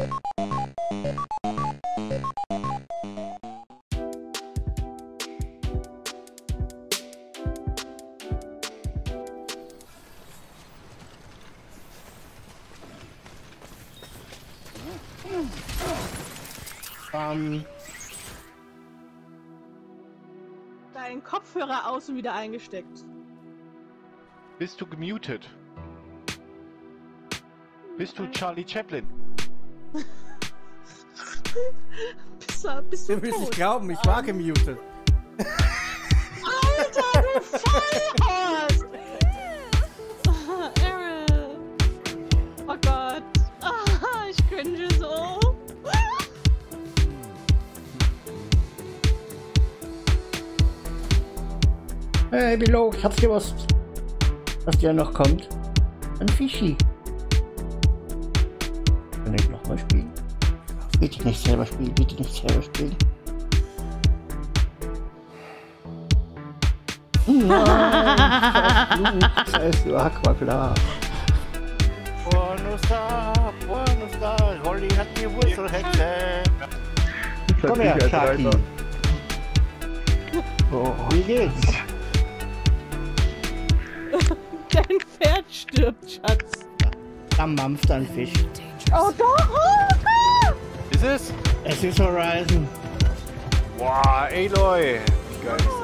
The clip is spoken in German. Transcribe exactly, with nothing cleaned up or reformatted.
Ähm. Dein Kopfhörer aus und wieder eingesteckt. Bist du gemutet? Bist du Charlie Chaplin? bist du, bist du Du willst tot? nicht glauben, ich war gemutet. Alter, du Vollhorst! Aaron! Oh Gott! Ah, ich cringe so! Hey, Bilo, ich hab's gewusst. Was dir noch kommt. Ein Fischi. Kann ich nochmal spielen? Bitte nicht selber spielen, bitte nicht selber spielen. Nein, das ist so Aquapla. Buenos da, buenos da, Rolli hat die Wurzelhexe. Komm her, Sharky. Oh, wie geht's? Dein Pferd stirbt, Schatz. Da mampft ein Fisch. Oh doch! Oh, Ist es? Es ist Horizon. Boah, Aloy. Wie geil ist